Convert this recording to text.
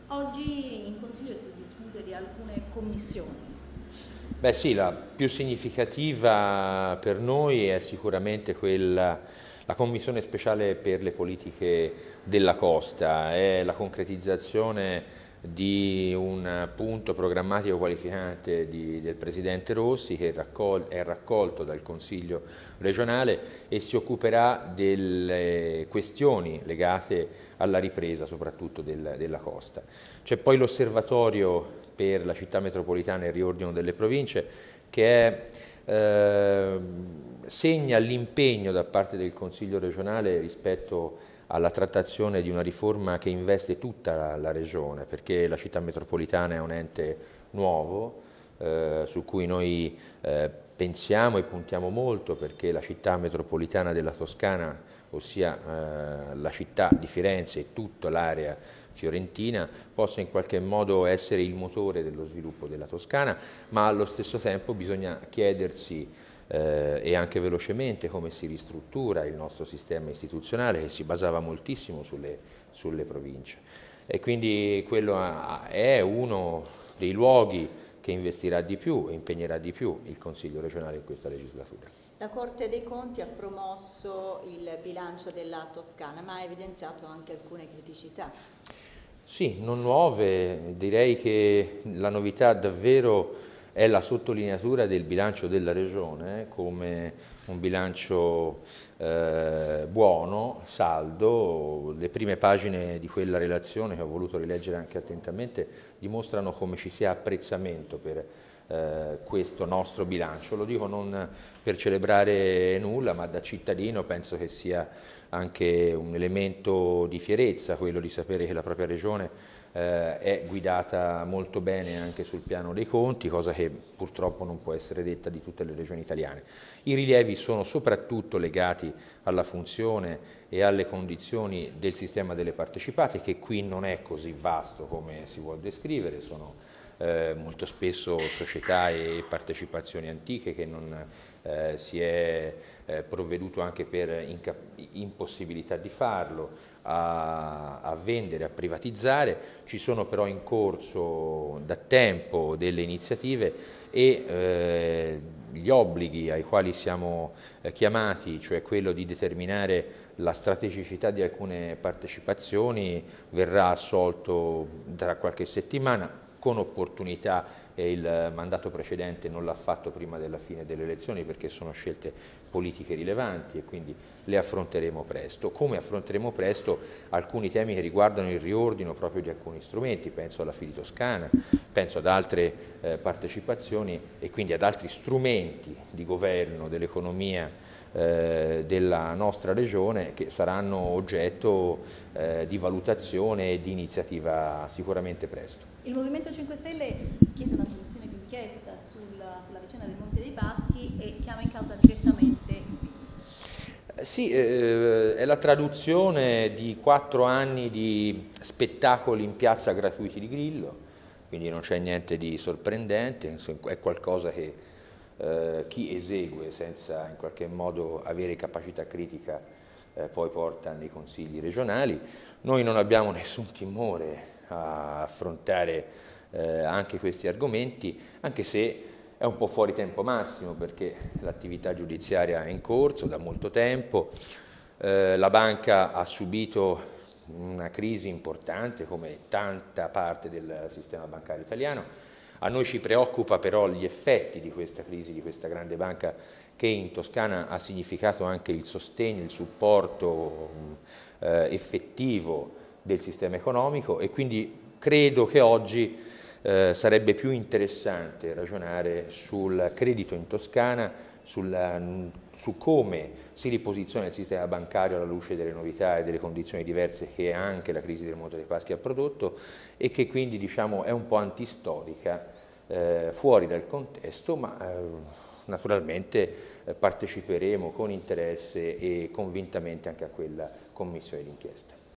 Oggi in Consiglio si discute di alcune commissioni. Beh sì, la più significativa per noi è sicuramente la Commissione speciale per le politiche della costa, è la concretizzazione di un punto programmatico qualificante del Presidente Rossi che è raccolto dal Consiglio regionale e si occuperà delle questioni legate alla ripresa soprattutto della costa. C'è poi l'osservatorio per la città metropolitana e il riordino delle province che segna l'impegno da parte del Consiglio regionale rispetto alla trattazione di una riforma che investe tutta la regione, perché la città metropolitana è un ente nuovo su cui noi pensiamo e puntiamo molto, perché la città metropolitana della Toscana, ossia la città di Firenze e tutta l'area fiorentina, possa in qualche modo essere il motore dello sviluppo della Toscana, ma allo stesso tempo bisogna chiedersi e anche velocemente come si ristruttura il nostro sistema istituzionale che si basava moltissimo sulle province. E quindi quello è uno dei luoghi che investirà di più e impegnerà di più il Consiglio regionale in questa legislatura. La Corte dei Conti ha promosso il bilancio della Toscana, ma ha evidenziato anche alcune criticità. Sì, non nuove, direi che la novità davvero è la sottolineatura del bilancio della Regione come un bilancio buono, saldo. Le prime pagine di quella relazione, che ho voluto rileggere anche attentamente, dimostrano come ci sia apprezzamento per questo nostro bilancio. Lo dico non per celebrare nulla, ma da cittadino penso che sia anche un elemento di fierezza quello di sapere che la propria regione è guidata molto bene anche sul piano dei conti, cosa che purtroppo non può essere detta di tutte le regioni italiane. I rilievi sono soprattutto legati alla funzione e alle condizioni del sistema delle partecipate, che qui non è così vasto come si vuol descrivere, sono molto spesso società e partecipazioni antiche che non si è provveduto anche per impossibilità di farlo a vendere, a privatizzare. Ci sono però in corso da tempo delle iniziative e gli obblighi ai quali siamo chiamati, cioè quello di determinare la strategicità di alcune partecipazioni, verrà assolto tra qualche settimana con opportunità, e il mandato precedente non l'ha fatto prima della fine delle elezioni perché sono scelte politiche rilevanti e quindi le affronteremo presto, come affronteremo presto alcuni temi che riguardano il riordino proprio di alcuni strumenti, penso alla Fidi Toscana, penso ad altre partecipazioni e quindi ad altri strumenti di governo dell'economia della nostra regione che saranno oggetto di valutazione e di iniziativa sicuramente presto. Il Movimento 5 Stelle chiede una commissione di inchiesta sulla vicenda del Monte dei Paschi e chiama in causa direttamente il PD. Sì, è la traduzione di 4 anni di spettacoli in piazza gratuiti di Grillo, quindi non c'è niente di sorprendente, è qualcosa che chi esegue senza in qualche modo avere capacità critica poi porta nei consigli regionali. Noi non abbiamo nessun timore a affrontare anche questi argomenti, anche se è un po' fuori tempo massimo perché l'attività giudiziaria è in corso da molto tempo, la banca ha subito una crisi importante come tanta parte del sistema bancario italiano. A noi ci preoccupa però gli effetti di questa crisi, di questa grande banca che in Toscana ha significato anche il sostegno, il supporto effettivo del sistema economico e quindi credo che oggi sarebbe più interessante ragionare sul credito in Toscana, su come si riposiziona il sistema bancario alla luce delle novità e delle condizioni diverse che anche la crisi del Monte dei Paschi ha prodotto e che quindi diciamo, è un po' antistorica, fuori dal contesto, ma naturalmente parteciperemo con interesse e convintamente anche a quella commissione d'inchiesta.